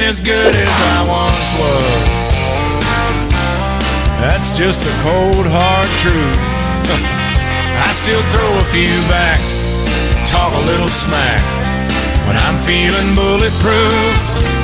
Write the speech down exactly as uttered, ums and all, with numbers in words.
as good as I once was. That's just the cold hard truth. I still throw a few back, talk a little smack when I'm feeling bulletproof.